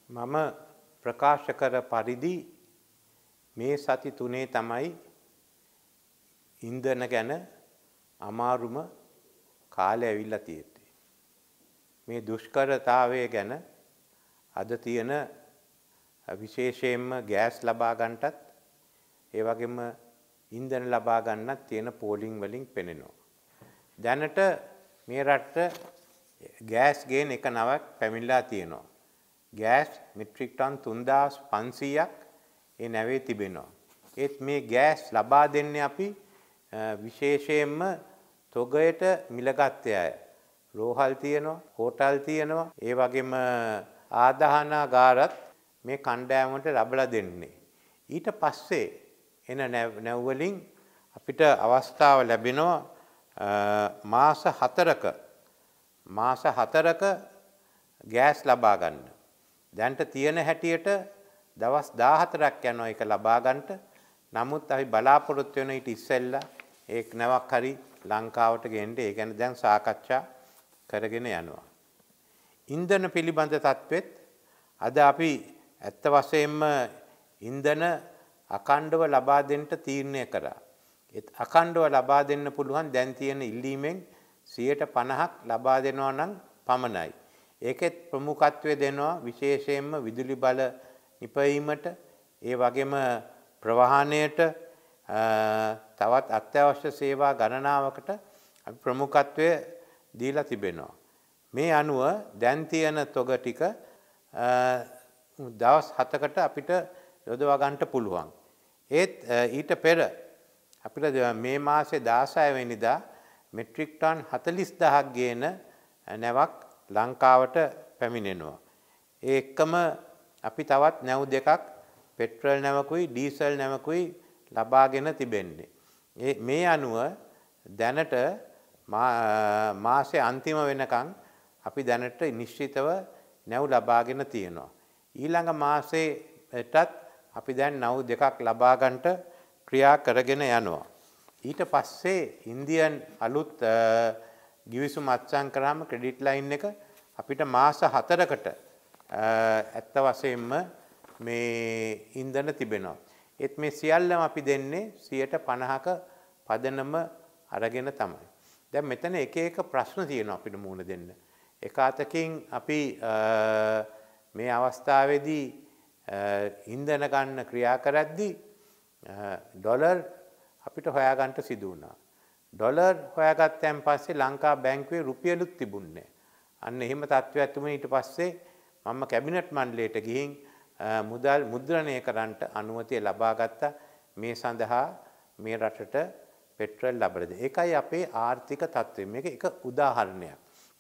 මම ප්‍රකාශ කර පරිදි මේ සති තුනේ තමයි ඉන්ධන ගැන අමාරුම කාලය ඇවිල්ලා තියෙන්නේ. මේ දුෂ්කරතාවය ගැන අද තියෙන විශේෂයෙන්ම ගෑස් ලබා ගන්නටත් ඒ වගේම ඉන්ධන ලබා ගන්නත් තියෙන පෝලිං වලින් පෙනෙනවා. දැනට මේ රටට ගෑස් ගේන එක නවක් පැමිණලා තියෙනවා. ගෑස් මෙට්‍රික් ටන් 3500ක් ඒ නැවේ තිබෙනවා. ඒත් මේ ගෑස් ලබා දෙන්නේ අපි විශේෂයෙන්ම තොගයට මිලගත්තේ අය. රෝහල් තියෙනවා, හෝටල් තියෙනවා, ඒ වගේම ආදාහනාගාරත් මේ කණ්ඩායමට ලබලා දෙන්නේ. ඊට පස්සේ එන නැව් වලින් අපිට අවස්ථාව ලැබෙනවා මාස 4ක ගෑස් ලබා ගන්න. දැන්ට තියෙන හැටියට දවස් 14ක් යනවා ඒක ලබා ගන්නට. නමුත් අපි බලාපොරොත්තු වෙන ඊට ඉස්සෙල්ලා ඒක නැවක් හරි ලංකාවට ගෙන්න ඒ ගැන දැන් සාකච්ඡා කරගෙන යනවා. ඉන්ධන පිළිබඳ තත්වෙත් අද අපි ඇත්ත වශයෙන්ම ඉන්ධන අඛණ්ඩව ලබා දෙන්න තීරණය කරා. ඒත් අඛණ්ඩව ලබා දෙන්න පුළුවන් දැන් තියෙන ඉල්ලීමෙන් 50%ක් ලබා දෙනවා නම් පමණයි. ඒකෙත් ප්‍රමුඛත්වය දෙනවා විශේෂයෙන්ම විදුලි බල නිපැයීමට, ඒ වගේම ප්‍රවාහනයට, තවත් අත්‍යවශ්‍ය සේවා ගණනාවකට අපි ප්‍රමුඛත්වය දීලා තිබෙනවා. මේ අනුව දැන් තියෙන තොග ටික දවස් 7කට අපිට යොදවා ගන්නට පුළුවන්. ඒත් ඊට පෙර අපිට මේ මාසේ 16 වෙනිදා මෙට්‍රික් ටන් 40000ක් ගේන නැවක් ලංකාවට පැමිණෙනවා. ඒ එක්කම අපි තවත් නැව් දෙකක් පෙට්‍රල් නැවකුයි ඩීසල් නැවකුයි ලබාගෙන තිබෙන්නේ. මේ අනුව දැනට මාසේ අන්තිම වෙනකන් අපි දැනට නිශ්චිතව නැව් ලබාගෙන තියෙනවා. ඊළඟ මාසෙටත් අපි දැන් නැව් දෙකක් ලබා ගන්නට ක්‍රියා කරගෙන යනවා. ඊට පස්සේ ඉන්දියන් අලුත් ගිවිසුම අත්සන් කරාම ක්‍රෙඩිට් ලයින් එක අපිට මාස 4කට ඇත්ත වශයෙන්ම මේ ඉන්ධන තිබෙනවා. ඒත් මේ සියල්ලම අපි දෙන්නේ 50%ක පදනම අරගෙන තමයි. දැන් මෙතන එක එක ප්‍රශ්න තියෙනවා අපිට මුහුණ දෙන්න. එක අතකින් අපි මේ අවස්ථාවේදී ඉන්ධන ගන්න ක්‍රියා කරද්දී ඩොලර් අපිට හොයාගන්න සිදු වුණා. ඩොලර් හොයාගත්තන් පස්සේ ලංකා බැංකුවේ රුපියලුත් තිබුණේ. අන්න එහෙම තත්ත්වයක් තිබුණේ. ඊට පස්සේ මම කැබිනට් මණ්ඩලයට ගිහින් මුදල් මුද්‍රණය කරන්නට අනුමැතිය ලබා ගත්තා. මේ සඳහා මේ රටට පෙට්‍රල් ලබා දෙන්න. ඒකයි අපේ ආර්ථික තත්ත්වය. මේක එක උදාහරණයක්.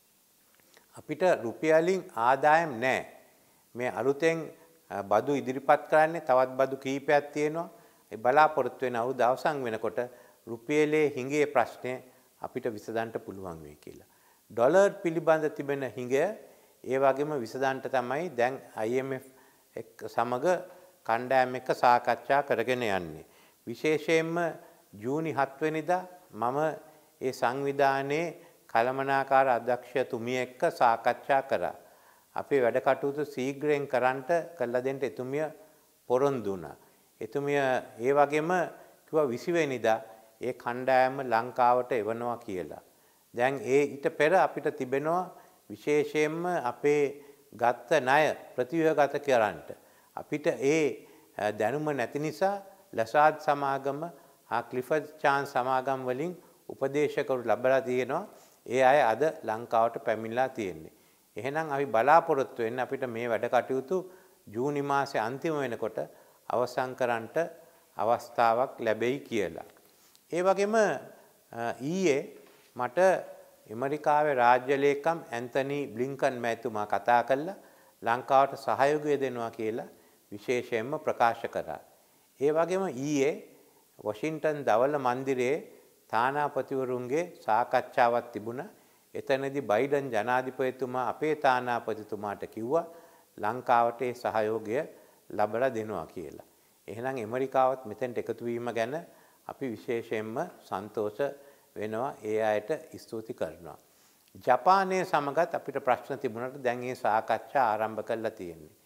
අපිට රුපියලින් ආදායම් නැහැ. මේ අලුතෙන් බදු ඉදිරිපත් කරන්නේ තවත් බදු කීපයක් තියෙනවා. ඒ බලාපොරොත්තු වෙන අවුරුදු අවසන් වෙනකොට රුපියලේ හිඟේ ප්‍රශ්නය අපිට විසඳන්න පුළුවන් වෙයි කියලා. ඩොලර් පිළිබඳ තිබෙන හිඟය ඒ වගේම විසඳන්න තමයි දැන් IMF සමග කණ්ඩායම් එක්ක සාකච්ඡා කරගෙන යන්නේ. විශේෂයෙන්ම ජූනි 7 වෙනිදා මම ඒ සංවිධානයේ කළමනාකාර අධ්‍යක්ෂතුමිය එක්ක සාකච්ඡා කරා. අපේ වැඩ කටයුතු ශීඝ්‍රයෙන් කරන්නට කළා දෙන්න එතුමිය පොරොන්දු වුණා. එතුමිය ඒ වගේම කිව්වා 20 වෙනිදා ඒ කණ්ඩායම ලංකාවට එවනවා කියලා. දැන් ඒ ඊට පෙර අපිට තිබෙනවා විශේෂයෙන්ම අපේ ගත්ත ණය ප්‍රතිව්‍යුහගත කරන්නට. අපිට ඒ දැනුම නැති නිසා ලසාද් සමාගම හා ක්ලිෆර්ඩ් චාන්ස් සමාගම් වලින් උපදේශකවරු ලැබලා තියෙනවා. ඒ අය අද ලංකාවට පැමිණලා තියෙන්නේ. එහෙනම් අපි බලාපොරොත්තු වෙන්නේ අපිට මේ වැඩ කටයුතු ජූනි මාසේ අන්තිම වෙනකොට අවසන් කරන්නට අවස්ථාවක් ලැබෙයි කියලා. ඒ වගේම ඊයේ මට ඇමරිකාවේ රාජ්‍ය ලේකම් ඇන්තනි බ්ලින්කන් මැතිතුමා කතා කළා ලංකාවට සහයෝගය දෙනවා කියලා විශේෂයෙන්ම ප්‍රකාශ කරා. ඒ වගේම ඊයේ වොෂින්ටන් දවල මන්දිරයේ තානාපතිවරුන්ගේ සාකච්ඡාවක් තිබුණා. එතනදී බයිඩන් ජනාධිපතිතුමා අපේ තානාපතිතුමාට කිව්වා ලංකාවට ඒ සහයෝගය ලබලා දෙනවා කියලා. එහෙනම් ඇමරිකාවත් මෙතෙන්ට එකතු වීම ගැන අපි විශේෂයෙන්ම සන්තෝෂ වෙනවා. ඒ අයට ස්තුති කරනවා. ජපානයේ සමගත් අපිට ප්‍රශ්න තිබුණාට දැන් මේ සාකච්ඡා ආරම්භ කරලා තියෙන්නේ.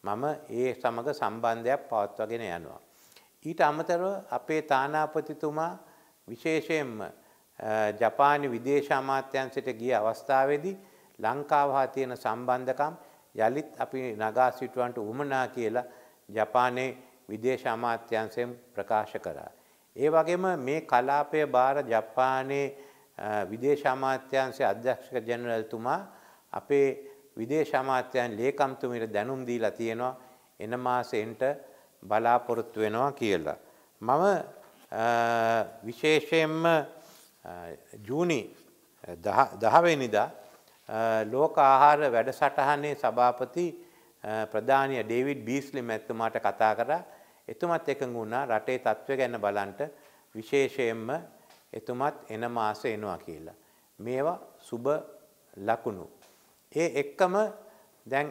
මම ඒ සමග සම්බන්ධයක් පවත්වාගෙන යනවා. ඊට අමතරව අපේ තානාපතිතුමා විශේෂයෙන්ම ජපානයේ විදේශ අමාත්‍යාංශයට ගිය අවස්ථාවේදී ලංකාව හා තියෙන සම්බන්ධකම් යලිත් අපි නගා සිටුවන්ට උවමනා කියලා ජපානයේ විදේශ අමාත්‍යාංශයෙන් ප්‍රකාශ කරා. ඒ වගේම මේ කලාපය බාර ජපානයේ විදේශ අමාත්‍යාංශයේ අධ්‍යක්ෂක ජෙනරල්තුමා අපේ විදේශ අමාත්‍යාංශ ලේකම්තුමීට දැනුම් දීලා තියෙනවා එන මාසෙන්ට බලාපොරොත්තු වෙනවා කියලා. මම විශේෂයෙන්ම ජූනි 10 වෙනිදා ලෝක ආහාර වැඩසටහනේ සභාපති ප්‍රධානීය ඩේවිඩ් බීස්ලි මැතිතුමාට කතා කරා. එතුමත් එකඟ වුණා රටේ තත්ත්වය ගැන බලන්න විශේෂයෙන්ම එතුමත් එන මාසේ එනවා කියලා. මේවා සුබ ලකුණු. ඒ එක්කම දැන්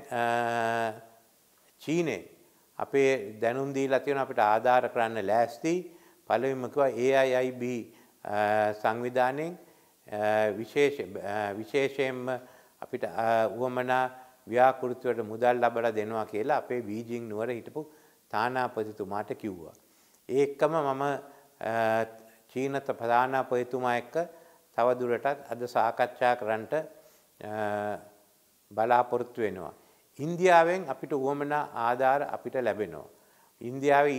චීනේ අපේ දැනුම් දීලා තියෙන අපිට ආධාර කරන්න ලෑස්ති. පළවෙනිම කිව්වා AIIB සංවිධානයෙන් විශේෂයෙන්ම අපිට උවමනා ව්‍යාපෘතිවලට මුදල් ලබා දෙනවා කියලා අපේ බීජිං නුවර හිටපු තානාපතිතුමාට කිව්වා. ඒ එක්කම මම චීන තානාපතිතුමා එක්ක තවදුරටත් අද සාකච්ඡා කරන්නට බලාපොරොත්තු වෙනවා. ඉන්දියාවෙන් අපිට උවමනා ආධාර අපිට ලැබෙනවා. ඉන්දියාවේ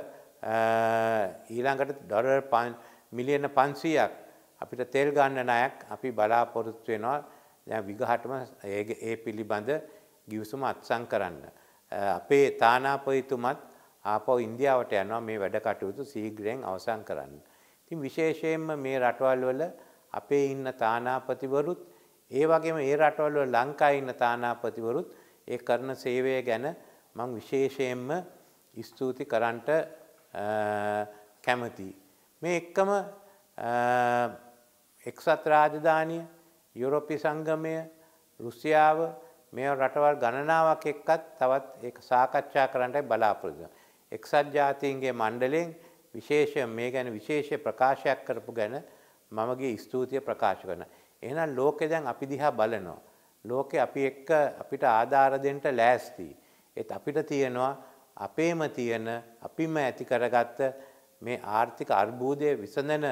ඊළඟට ඩොලර් මිලියන 500ක් අපිට තෙල් ගන්න ණයක් අපි බලාපොරොත්තු වෙනවා. දැන් විගහටම ඒ පිළිබඳ ගිවිසුම අත්සන් කරන්න. අපේ තානාපතිතුමත් ආපහු ඉන්දියාවට යනවා මේ වැඩ කටයුතු ශීඝ්‍රයෙන් අවසන් කරන්න. ඉතින් විශේෂයෙන්ම මේ රටවල් වල අපේ ඉන්න තානාපතිවරුත් ඒ වගේම ඒ රටවල් වල ලංකාවේ ඉන්න තානාපතිවරුත් ඒ කරන සේවය ගැන මම විශේෂයෙන්ම ස්තුති කරන්නට කැමතියි. මේ එක්කම එක්සත් රාජධානිය යුරෝපීය සංගමය රුසියාව මේ රටවල් ගණනාවක් එක්කත් තවත් ඒක සාකච්ඡා කරන්නයි බලාපොරොත්තු වෙනවා. එක්සත් ජාතීන්ගේ මණ්ඩලයෙන් විශේෂ මේ ගැන විශේෂ ප්‍රකාශයක් කරපු ගැන මමගේ ස්තුතිය ප්‍රකාශ කරනවා. එහෙනම් ලෝකේ දැන් අපි දිහා බලනවා. ලෝකේ අපි එක්ක අපිට ආධාර දෙන්න ලෑස්ති. ඒත් අපිට තියෙනවා අපේම තියෙන අපිම ඇති කරගත්ත මේ ආර්ථික අර්බුදය විසඳන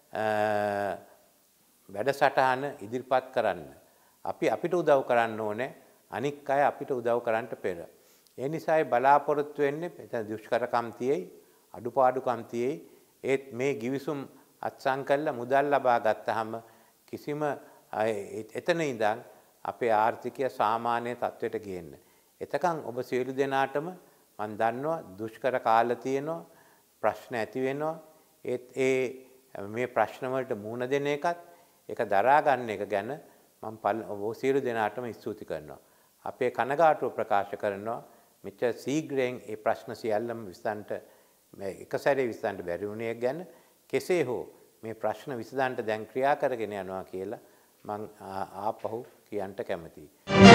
වැඩසටහන ඉදිරිපත් කරන්න. අපිට උදව් කරන්න ඕනේ අනික් අය අපිට උදව් කරන්නට පෙර. ඒ නිසායි බලාපොරොත්තු වෙන්නේ එතන දුෂ්කරකම් තියෙයි අඩුපාඩුකම් තියෙයි. ඒත් මේ ගිවිසුම් අත්සන් කළා මුදල් ලබා ගත්තාම කිසිම එතන ඉඳන් අපේ ආර්ථිකය සාමාන්‍ය තත්ත්වයට ගේන්න. එතකන් ඔබ සියලු දෙනාටම මම දන්නවා දුෂ්කර කාල තියෙනවා ප්‍රශ්න ඇති වෙනවා. ඒත් මේ ප්‍රශ්න වලට මුහුණ දෙන එකත් ඒක දරා ගන්න එක ගැන මම ඔබ සියලු දෙනාටම ස්තුති කරනවා. අපේ කනගාටුව ප්‍රකාශ කරනවා මෙච්චර ශීඝ්‍රයෙන් මේ ප්‍රශ්න සියල්ලම විසඳන්න එක සැරේ විසඳන්න බැරි වුණේ ගැන කෙසේ හෝ මේ ප්‍රශ්න විසඳන්න දැන් ක්‍රියා කරගෙන යනවා කියලා මම ආපහු කියන්න කැමතියි.